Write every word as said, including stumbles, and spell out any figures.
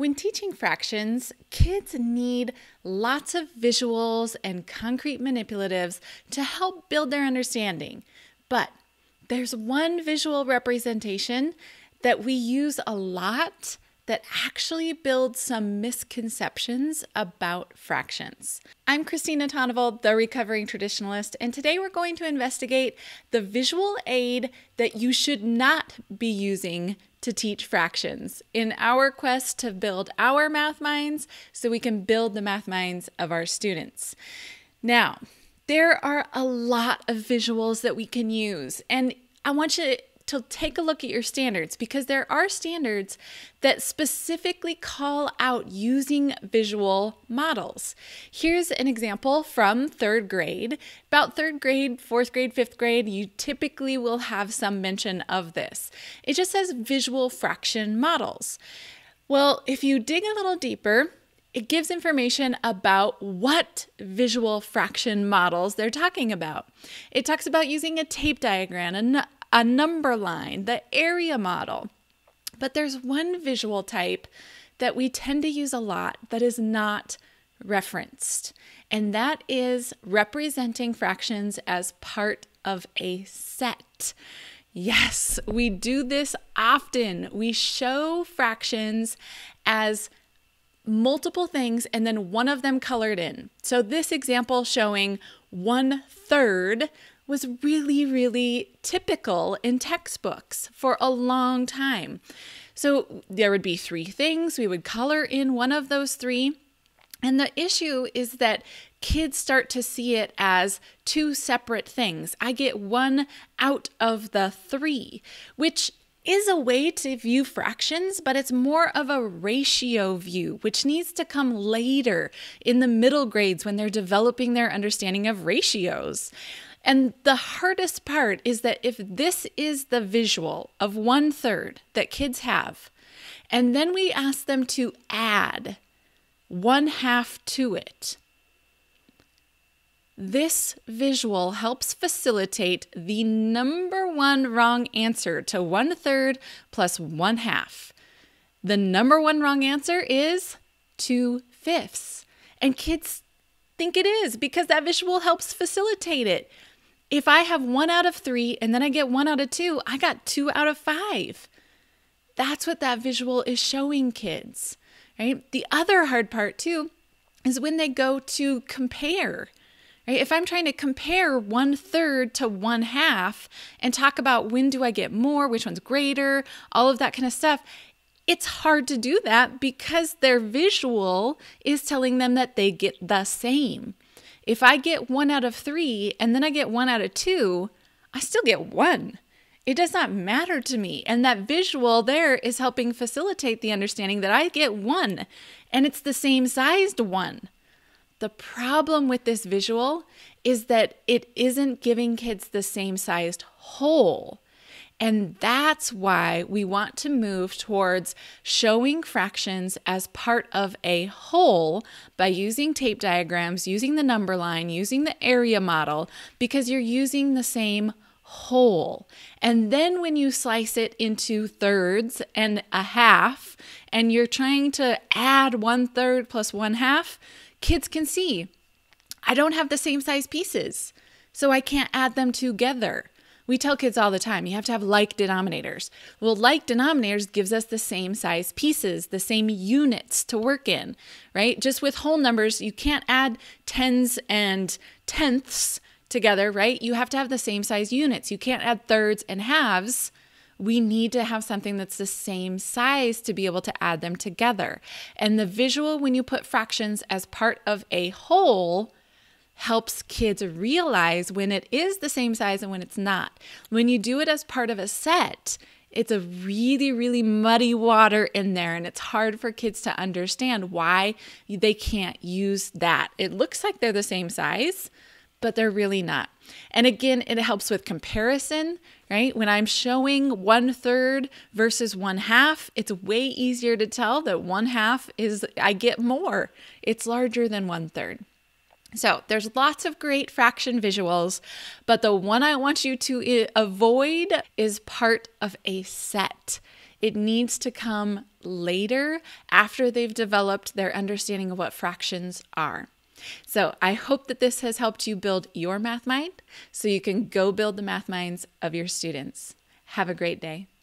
When teaching fractions, kids need lots of visuals and concrete manipulatives to help build their understanding. But there's one visual representation that we use a lot that actually builds some misconceptions about fractions. I'm Christina Tondevold, the Recovering Traditionalist, and today we're going to investigate the visual aid that you should not be using to teach fractions in our quest to build our math minds so we can build the math minds of our students. Now, there are a lot of visuals that we can use, and I want you to take a look at your standards because there are standards that specifically call out using visual models. Here's an example from third grade. About third grade, fourth grade, fifth grade, you typically will have some mention of this. It just says visual fraction models. Well, if you dig a little deeper, it gives information about what visual fraction models they're talking about. It talks about using a tape diagram, a a number line, the area model. But there's one visual type that we tend to use a lot that is not referenced, and that is representing fractions as part of a set. Yes, we do this often. We show fractions as multiple things and then one of them colored in. So this example showing one third was really, really typical in textbooks for a long time. So there would be three things. We would color in one of those three. And the issue is that kids start to see it as two separate things. I get one out of the three, which is a way to view fractions, but it's more of a ratio view, which needs to come later in the middle grades when they're developing their understanding of ratios. And the hardest part is that if this is the visual of one third that kids have, and then we ask them to add one half to it, this visual helps facilitate the number one wrong answer to one third plus one half. The number one wrong answer is two fifths. And kids think it is because that visual helps facilitate it. If I have one out of three and then I get one out of two, I got two out of five. That's what that visual is showing kids, right? The other hard part too is when they go to compare, right? If I'm trying to compare one third to one half and talk about when do I get more, which one's greater, all of that kind of stuff, it's hard to do that because their visual is telling them that they get the same. If I get one out of three and then I get one out of two, I still get one. It does not matter to me. And that visual there is helping facilitate the understanding that I get one and it's the same sized one. The problem with this visual is that it isn't giving kids the same sized whole. And that's why we want to move towards showing fractions as part of a whole by using tape diagrams, using the number line, using the area model, because you're using the same whole. And then when you slice it into thirds and a half, and you're trying to add one third plus one half, kids can see, I don't have the same size pieces, so I can't add them together. We tell kids all the time, you have to have like denominators. Well, like denominators gives us the same size pieces, the same units to work in, right? Just with whole numbers, you can't add tens and tenths together, right? You have to have the same size units. You can't add thirds and halves. We need to have something that's the same size to be able to add them together. And the visual, when you put fractions as part of a whole, helps kids realize when it is the same size and when it's not. When you do it as part of a set, it's a really, really muddy water in there, and it's hard for kids to understand why they can't use that. It looks like they're the same size, but they're really not. And again, it helps with comparison, right? When I'm showing one third versus one half, it's way easier to tell that one half is, I get more. It's larger than one third. So there's lots of great fraction visuals, but the one I want you to avoid is part of a set. It needs to come later after they've developed their understanding of what fractions are. So I hope that this has helped you build your math mind so you can go build the math minds of your students. Have a great day.